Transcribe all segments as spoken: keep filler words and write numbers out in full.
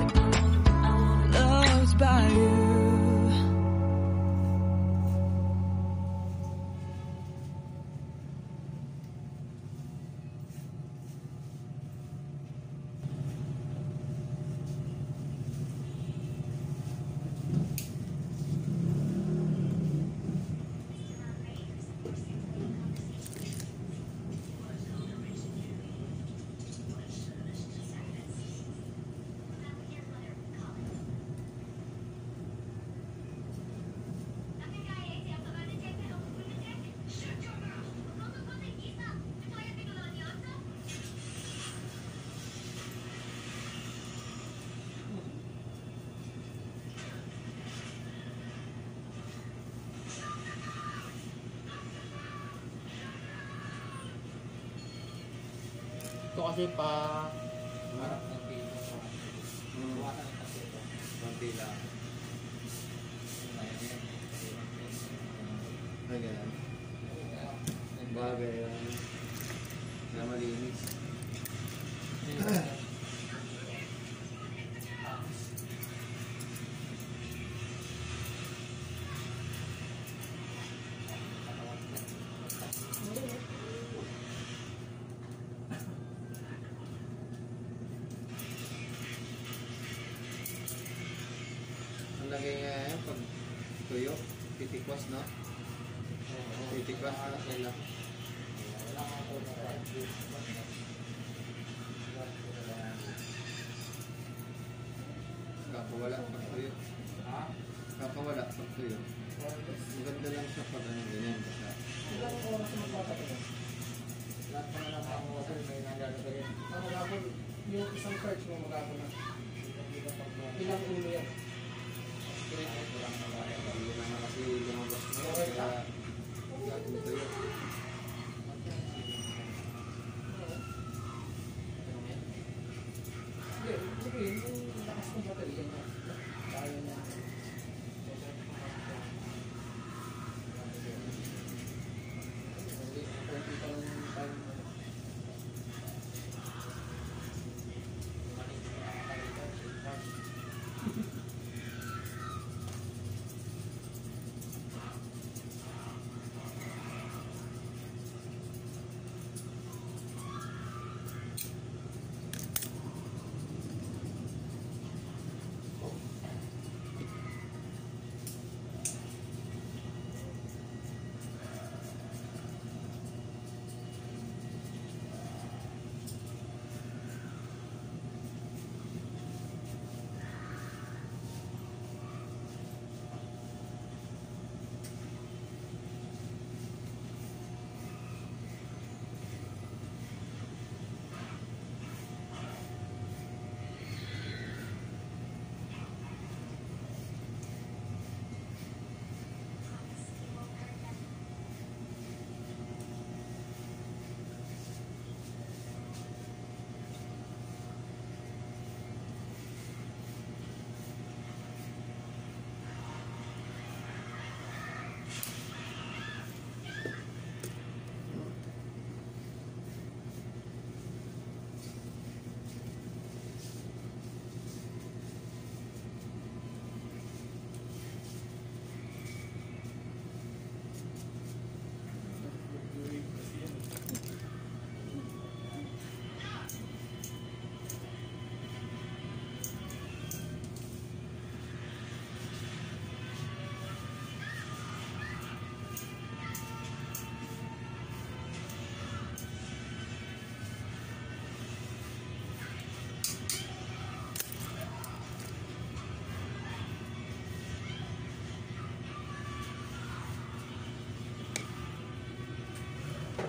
Loved by you. Ito kasi pa Harap ng pila. Hmm. Buwasan ng kasito. konti lang. Ay, ganun. Bagay lang. Na malinis. Ang lagay nga yan pag tuyo, titikwas, no? Titikwas na sila. Wala nga po na Kakawala pag tuyo. Ha? Kakawala pag tuyo. Maganda lang siya pag ano ganyan. Basta. Ilang oras mo papatagal? Lahat pa na lang ang water may nangyari. Ang magapon, yung isang perch mo magapon na. Ilang ulo yan? Hindi naman kasi lumabas na. Kaya gagawin tuyo. Hindi, sabihin, yung lakas ng baterya niya. Kaya na. Hindi, konti pa lang yung time.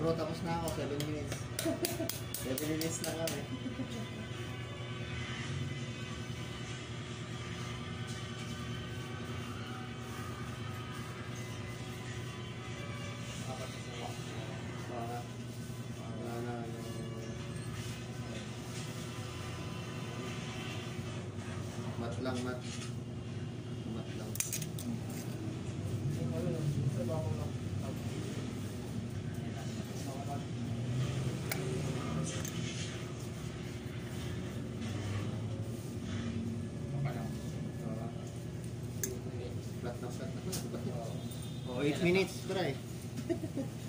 bro, tapos na ako. seven minutes. seven minutes na kami. Apat na sa wak. Para, para na yung... Mat lang, mat. Mat lang. Yung ano yun, sa bako lang. Ah, flat na, flat na. Oh, eight minutes, pre.